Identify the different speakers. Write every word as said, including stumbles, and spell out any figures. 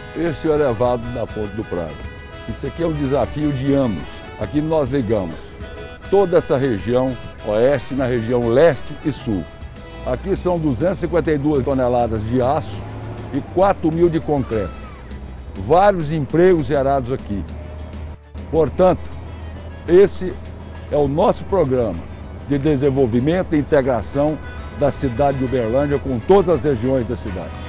Speaker 1: esse é o elevado da Ponte do Prado. Isso aqui é um desafio de anos. Aqui nós ligamos toda essa região oeste na região leste e sul. Aqui são duzentas e cinquenta e duas toneladas de aço e quatro mil de concreto. Vários empregos gerados aqui. Portanto, esse é o nosso programa de desenvolvimento e integração da cidade de Uberlândia com todas as regiões da cidade.